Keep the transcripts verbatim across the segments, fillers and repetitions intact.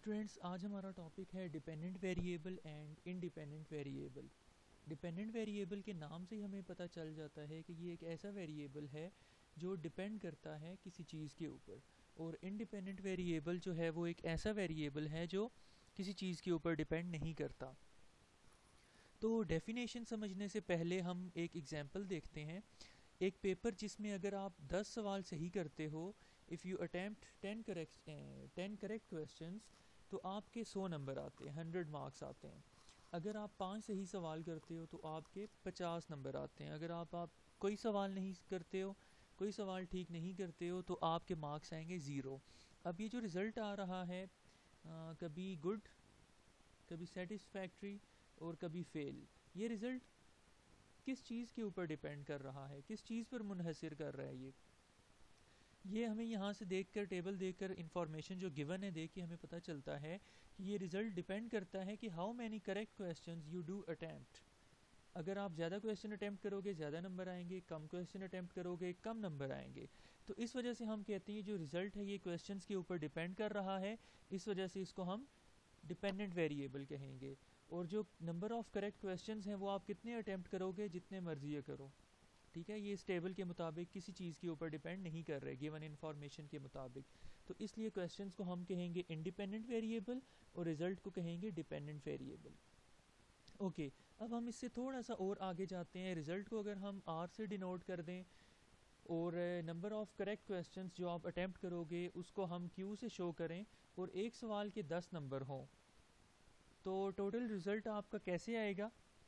Students, आज हमारा topic है dependent variable and independent variable. Dependent variable के नाम से ही हमें पता चल जाता है कि ये एक ऐसा वेरिएबल है जो डिपेंड करता है किसी चीज़ के ऊपर, और इंडिपेंडेंट वेरिएबल जो है वो एक ऐसा वेरिएबल है जो किसी चीज़ के ऊपर डिपेंड नहीं करता। तो डेफिनेशन समझने से पहले हम एक एग्जांपल देखते हैं। एक पेपर जिसमें अगर आप दस सवाल सही करते हो, if you attempt ten correct ten correct questions, तो आपके सौ नंबर आते हैं, हंड्रेड मार्क्स आते हैं। अगर आप पाँच सही सवाल करते हो तो आपके पचास नंबर आते हैं। अगर आप आप कोई सवाल नहीं करते हो, कोई सवाल ठीक नहीं करते हो, तो आपके मार्क्स आएंगे ज़ीरो। अब ये जो रिज़ल्ट आ रहा है, आ, कभी गुड, कभी सेटिस्फैक्ट्री और कभी फेल, ये रिज़ल्ट किस चीज़ के ऊपर डिपेंड कर रहा है, किस चीज़ पर मुनहसिर कर रहा है? ये ये हमें यहाँ से देखकर, टेबल देखकर, इंफॉर्मेशन जो गिवन है देख के हमें पता चलता है कि ये रिज़ल्ट डिपेंड करता है कि how many correct questions you do attempt. अगर आप ज़्यादा क्वेश्चन अटैम्प्ट करोगे ज़्यादा नंबर आएंगे, कम क्वेश्चन अटैम्प्ट करोगे कम नंबर आएंगे। तो इस वजह से हम कहते हैं जो रिज़ल्ट है ये क्वेश्चंस के ऊपर डिपेंड कर रहा है, इस वजह से इसको हम डिपेंडेंट वेरिएबल कहेंगे। और जो नंबर ऑफ़ करेक्ट क्वेश्चंस हैं वो आप कितने अटैम्प्ट करोगे, जितने मर्जी करो, ठीक है। ये इस टेबल के मुताबिक किसी चीज़ के ऊपर डिपेंड नहीं कर रहे, गिवन इन्फॉर्मेशन के मुताबिक। तो इसलिए क्वेश्चंस को हम कहेंगे इंडिपेंडेंट वेरिएबल और रिज़ल्ट को कहेंगे डिपेंडेंट वेरिएबल। ओके, अब हम इससे थोड़ा सा और आगे जाते हैं। रिज़ल्ट को अगर हम आर से डिनोट कर दें और नंबर ऑफ़ करेक्ट क्वेश्चंस जो आप अटैम्प्ट करोगे उसको हम क्यू से शो करें, और एक सवाल के दस नंबर हों, तो टोटल रिज़ल्ट आपका कैसे आएगा?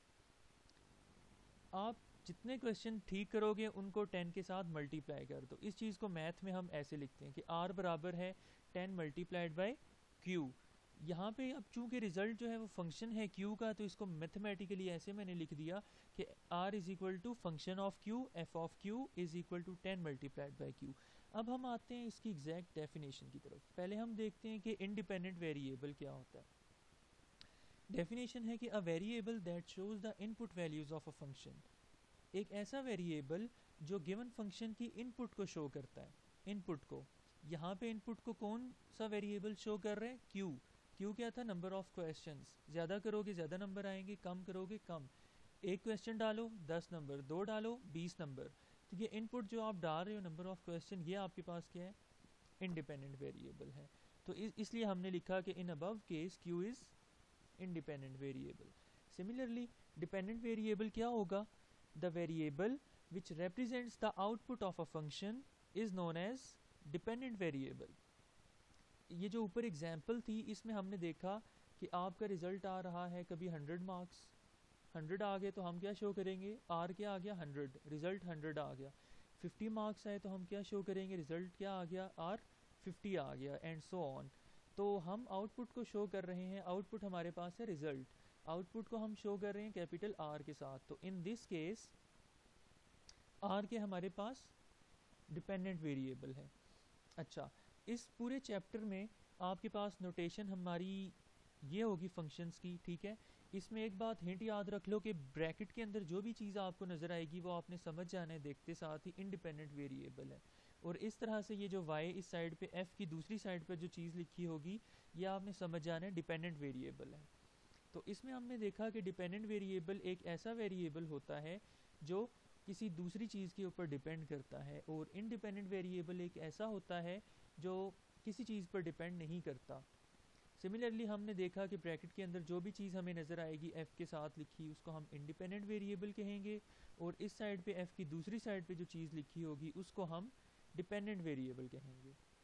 आप जितने क्वेश्चन ठीक करोगे उनको टेन के साथ मल्टीप्लाई कर दो। इस चीज़ को मैथ में हम ऐसे लिखते हैं कि आर बराबर है टेन मल्टीप्लाइड बाय क्यू। यहाँ पे अब चूँकि रिज़ल्ट जो है वो फंक्शन है क्यू का, तो इसको मैथमेटिकली ऐसे मैंने लिख दिया कि R is equal to function of Q, F of Q is equal to ten multiplied by Q. अब हम आते हैं इसकी एग्जैक्ट डेफिनेशन की तरफ। पहले हम देखते हैं कि इंडिपेंडेंट वेरिएबल क्या होता है। डेफिनेशन है कि a variable that shows the input values of a function, एक ऐसा वेरिएबल जो गिवन फंक्शन की इनपुट को शो करता है। इनपुट को, यहाँ पे इनपुट को कौन सा वेरिएबल शो कर रहे हैं? क्यू। क्यू क्या था? Number of questions. ज़्यादा करोगे ज़्यादा नंबर आएंगे, कम करोगे कम। एक क्वेश्चन डालो दस नंबर, दो डालो बीस नंबर। तो ये इनपुट जो आप डाल रहे हो, नंबर ऑफ क्वेश्चन, ये आपके पास क्या है? इंडिपेंडेंट वेरिएबल है। तो इस इसलिए हमने लिखा कि in above case Q is independent variable. Similarly dependent variable क्या होगा? The variable which represents the output of a function is known as dependent variable. ये जो ऊपर एग्जाम्पल थी इसमें हमने देखा कि आपका रिजल्ट आ रहा है कभी हंड्रेड मार्क्स, हंड्रेड आ गए तो हम क्या शो करेंगे? आर क्या आ गया? हंड्रेड, रिजल्ट हंड्रेड आ गया। फिफ्टी मार्क्स आए तो हम क्या शो करेंगे? रिजल्ट क्या आ गया? आर फिफ्टी आ गया, एंड सो ऑन। तो हम आउटपुट को शो कर रहे हैं, आउटपुट हमारे पास है रिजल्ट, आउटपुट को हम शो कर रहे हैं कैपिटल आर के साथ। तो इन दिस केस आर के हमारे पास डिपेंडेंट वेरिएबल है। अच्छा, इस पूरे चैप्टर में आपके पास नोटेशन हमारी ये होगी फंक्शंस की, ठीक है। इसमें एक बात हिंट याद रख लो कि ब्रैकेट के अंदर जो भी चीज़ आपको नज़र आएगी वो आपने समझ जाना है देखते साथ ही इंडिपेंडेंट वेरिएबल है। और इस तरह से ये जो y इस साइड पे, f की दूसरी साइड पे जो चीज़ लिखी होगी ये आपने समझ जाना है डिपेंडेंट वेरिएबल है। तो इसमें हमने देखा कि डिपेंडेंट वेरिएबल एक ऐसा वेरिएबल होता है जो किसी दूसरी चीज़ के ऊपर डिपेंड करता है, और इंडिपेंडेंट वेरिएबल एक ऐसा होता है जो किसी चीज़ पर डिपेंड नहीं करता। सिमिलरली हमने देखा कि ब्रैकेट के अंदर जो भी चीज़ हमें नज़र आएगी f के साथ लिखी, उसको हम इंडिपेंडेंट वेरिएबल कहेंगे, और इस साइड पे f की दूसरी साइड पे जो चीज़ लिखी होगी उसको हम डिपेंडेंट वेरिएबल कहेंगे।